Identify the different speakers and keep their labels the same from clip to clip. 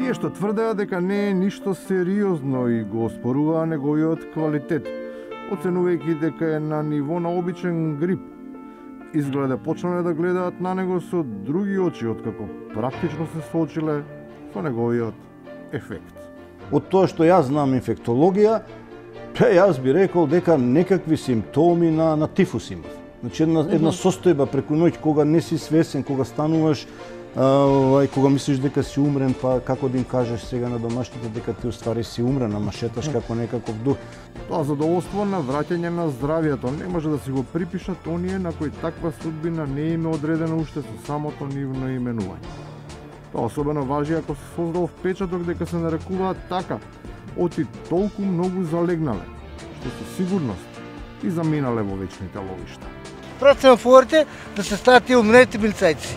Speaker 1: Тие што тврдеа дека не е ништо сериозно и го оспоруваа неговиот квалитет, оценувајќи дека е на ниво на обичен грип. Изгледа почнале да гледаат на него со други очи, откако практично се соочиле со неговиот ефект.
Speaker 2: Од тоа што јас знам инфектологија, јас би рекол дека некакви симптоми на тифус имав. Значи една состојба преку ноќ кога не си свесен, кога стануваш, кога мислиш дека си умрен, па како да им кажеш сега на домашните дека ти уствари си умрен, ама шеташ како некаков дух.
Speaker 1: Тоа задоволство на враќање на здравието не може да си го припишат оние на кои таква судбина не им е одредена уште со самото нивно именување. Тоа особено важи ако се создал впечаток дека се нарекуваат така, оти толку многу залегнале, што со сигурност и заминале во вечните ловишта.
Speaker 3: Працам форте да се стават тие умрените милицајци.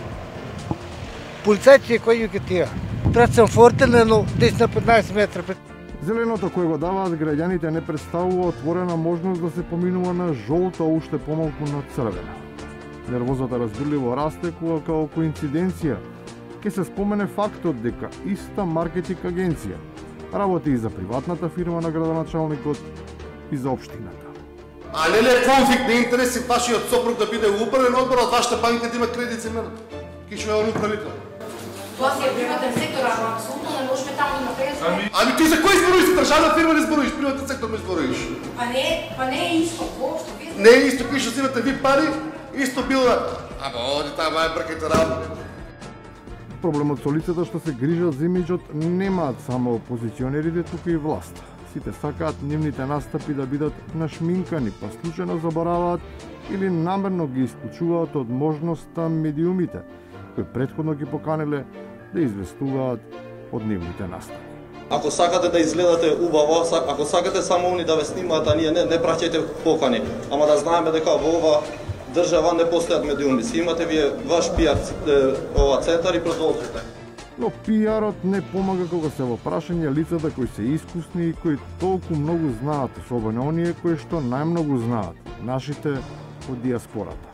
Speaker 3: Полицајци кои ќе тие. Працам форте на 10-15 метра пред.
Speaker 1: Зеленото кое го даваат граѓаните не представува отворена можност да се поминува на жолто, а уште помалку на црвена. Нервозата разбирливо расте кога као коинциденција ќе се спомене фактот дека иста маркетинг агенција работи и за приватната фирма на градоначалникот и за општината.
Speaker 4: А не е конфликт на интереси вашиот сопруг да биде управен одбор, а вашата банка да има кредит за мене? Кишо е он управител.
Speaker 5: Тоа си е приватен сектор, ама апсолутно не можеме таму да напредстваме.
Speaker 4: Ами ти за кој зборуваш? Државна фирма не зборуваш, приватен сектор не зборуваш.
Speaker 5: Па не е исто, воопшто.
Speaker 4: Не е исто, кој што земате ви пари, исто било. Ама оди тама е бркате работа.
Speaker 1: Проблемот со лицата што се грижат за имиџот немаат само опозиционерите, туку и власт. Сите сакаат нивните настапи да бидат нашминкани, па случајно забораваат или намерно ги исклучуваат од можноста медиумите, кои претходно ги поканиле да известуваат од нивните настапи.
Speaker 6: Ако сакате да изгледате убаво, ако сакате само они да ве снимаат, а ние не праќајте покани. Ама да знаеме дека во ова држава не постојат медиуми. Си имате вие ваш пиар центар и продолжите.
Speaker 1: Но пиарот не помага кога се во прашање лицата кои се искусни и кои толку многу знаат, особено оние кои што најмногу знаат, нашите од диаспората.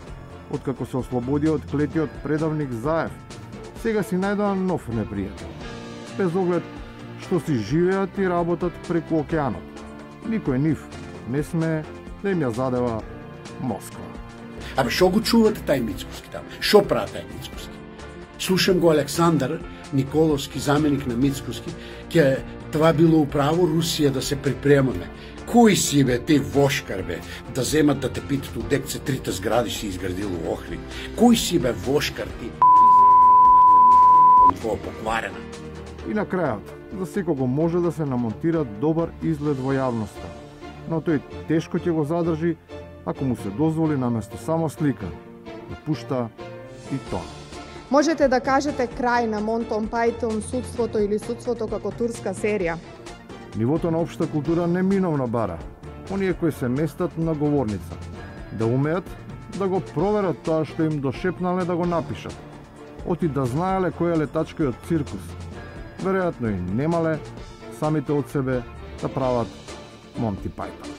Speaker 1: Откако се ослободи од клетиот предавник Заев, сега си најдоа нов непријател. Без оглед што си живеат и работат преку океанот. Никој нив не смее да им ја задева Москва.
Speaker 7: Абе, шо го чувате тај Мицкоски таму? Шо прави тај Мицкоски? Слушам го Александар Николовски, заменик на Мицкоски, ке това било управо Русија да се припремаме. Кој си бе, те вошкар бе, да земат да те питат одек се трите згради си изградил у Охрид? Кој си бе вошкар ти твоја покварена?
Speaker 1: И на крајот, за секого може да се намонтира добар изглед во јавноста, но тој тешко ќе го задржи ако му се дозволи наместо само слика да пушта и тон.
Speaker 8: Можете да кажете крај на Монтон Пајтон, Судството или Судството како турска серија?
Speaker 1: Нивото на општа култура неминовно бара оние кои се местат на говорница да умеат да го проверат тоа што им дошепнале да го напишат, оти да знаеле кој е летачкиот циркус. Веројатно и немале самите од себе да прават Монти Пајтон.